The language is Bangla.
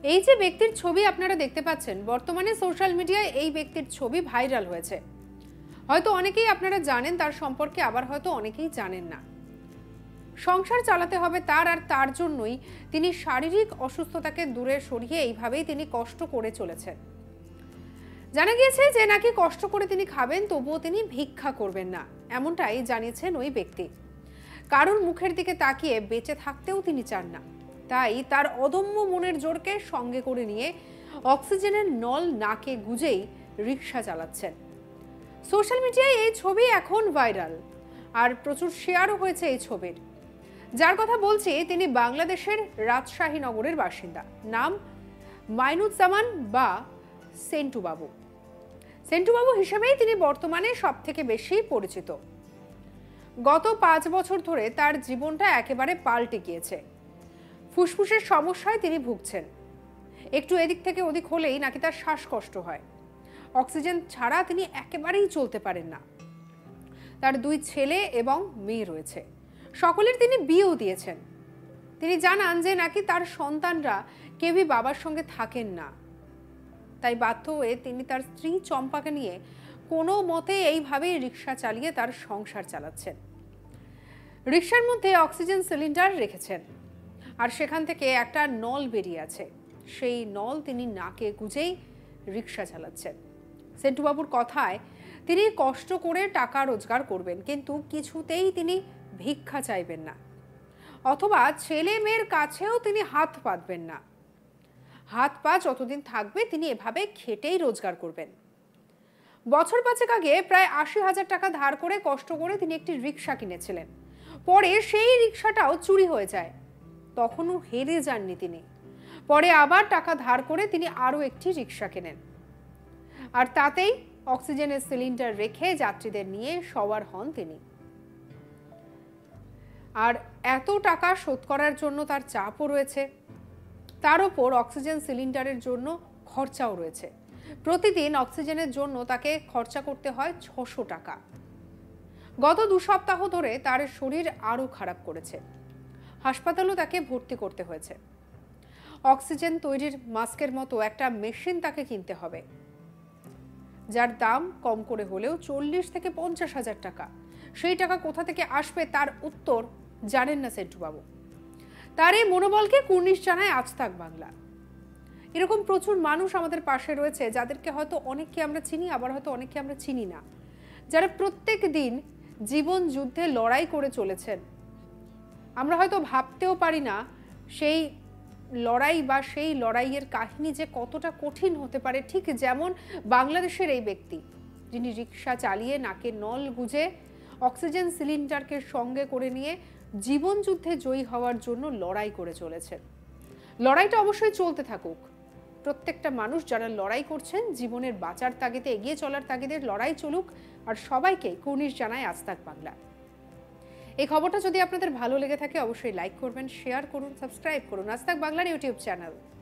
এই যে ব্যক্তির ছবি আপনারা দেখতে পাচ্ছেন, বর্তমানে সোশ্যাল মিডিয়ায় এই ব্যক্তির ছবি ভাইরাল হয়েছে। হয়তো অনেকেই আপনারা জানেন তার সম্পর্কে, আবার হয়তো অনেকেই জানেন না। সংসার চালাতে হবে তার, আর তার জন্যই তিনি শারীরিক অসুস্থতাকে দূরে সরিয়ে এইভাবেই তিনি কষ্ট করে চলেছেন। জানা গিয়েছে যে নাকি কষ্ট করে তিনি খাবেন, তবুও তিনি ভিক্ষা করবেন না, এমনটাই জানিয়েছেন ওই ব্যক্তি। কারোর মুখের দিকে তাকিয়ে বেঁচে থাকতেও তিনি চান না, তাই তার অদম্য মনের জোরকে সঙ্গে করে নিয়ে অক্সিজেনের নল নাকে গুজেই রিক্সা চালাচ্ছেন। সোশ্যাল মিডিয়ায় এই ছবি এখন ভাইরাল, আর প্রচুর শেয়ারও হয়েছে এই ছবির। যার কথা বলছি তিনি বাংলাদেশের রাজশাহী নগরের বাসিন্দা, নাম মাইনুজ্জামান বা সেন্টু বাবু। সেন্টু বাবু হিসেবেই তিনি বর্তমানে সব থেকে বেশি পরিচিত। গত 5 বছর ধরে তার জীবনটা একেবারে পাল্টে গিয়েছে। ফুসফুসের সমস্যায় তিনি ভুগছেন। একটু এদিক থেকে ওদিক হলেই নাকি তার শ্বাসকষ্ট হয়। অক্সিজেন ছাড়া তিনি একেবারেই চলতে পারেন না। তার 2 ছেলে এবং মেয়ে রয়েছে, সকলের তিনি বিয়েও দিয়েছেন। তিনি জানান যে নাকি তার সন্তানরা কেউই বাবার সঙ্গে থাকেন না, তাই বাধ্য হয়ে তিনি তার স্ত্রী চম্পাকে নিয়ে কোনো মতে এইভাবেই রিক্সা চালিয়ে তার সংসার চালাচ্ছেন। রিক্সার মধ্যে অক্সিজেন সিলিন্ডার রেখেছেন, আর সেখান থেকে একটা নল বেরিয়ে আছে। সেই নল তিনি নাকে গুজেই রিক্সা চালাচ্ছেন। সেন্টুবাবুর কথায় তিনি কষ্ট করে টাকা রোজগার করবেন, কিন্তু কিছুতেই তিনি ভিক্ষা চাইবেন না, অথবা ছেলে মেয়ের কাছেও তিনি হাত পাতবেন না। হাত পা যতদিন থাকবে তিনি এভাবে খেটেই রোজগার করবেন। বছর 5 আগে প্রায় 80,000 টাকা ধার করে কষ্ট করে তিনি একটি রিক্সা কিনেছিলেন। পরে সেই রিক্সাটাও চুরি হয়ে যায়, তখনও হেরে যাননি তিনি। পরে আবার টাকা ধার করে তিনি আরও একটি রিক্সা কেনেন, আর তাতেই অক্সিজেনের সিলিন্ডার রেখে যাত্রীদের নিয়ে সওয়ার হন তিনি। আর এত টাকা শোধ করার জন্য তার চাপও রয়েছে, তার উপর অক্সিজেন সিলিন্ডারের জন্য খরচাও রয়েছে। প্রতিদিন অক্সিজেনের জন্য তাকে খরচা করতে হয় 600 টাকা। গত 2 সপ্তাহ ধরে তার শরীর আরও খারাপ করেছে, হাসপাতালেও তাকে ভর্তি করতে হয়েছে। অক্সিজেন তৈরির মাস্কের মতো একটা মেশিন তাকে কিনতে হবে, যার দাম কম করে হলেও 40 থেকে 50,000 টাকা। সেই টাকা কোথা থেকে আসবে তার উত্তর জানেন না সেন্টুবাবু। তার এই মনোবলকে কুর্নিশ জানায় আজতাক বাংলা। এরকম প্রচুর মানুষ আমাদের পাশে রয়েছে, যাদেরকে হয়তো অনেককে আমরা চিনি, আবার হয়তো অনেককে আমরা চিনি না, যারা প্রত্যেক দিন জীবন যুদ্ধে লড়াই করে চলেছেন। আমরা হয়তো ভাবতেও পারি না সেই লড়াই বা সেই লড়াইয়ের কাহিনী যে কতটা কঠিন হতে পারে। ঠিক যেমন বাংলাদেশের এই ব্যক্তি, যিনি রিক্সা চালিয়ে নাকে নল গুজে অক্সিজেন সিলিন্ডারকে সঙ্গে করে নিয়ে জীবন যুদ্ধে জয়ী হওয়ার জন্য লড়াই করে চলেছেন। লড়াইটা অবশ্যই চলতে থাকুক। প্রত্যেকটা মানুষ যারা লড়াই করছেন, জীবনের বাঁচার তাগিদে, এগিয়ে চলার তাগিদে লড়াই চলুক। আর সবাইকে কুর্নিশ জানায় আজতাক বাংলা। এই খবরটা যদি আপনাদের ভালো লেগে থাকে অবশ্যই লাইক করবেন, শেয়ার করুন, সাবস্ক্রাইব করুন আজতাক বাংলার ইউটিউব চ্যানেল।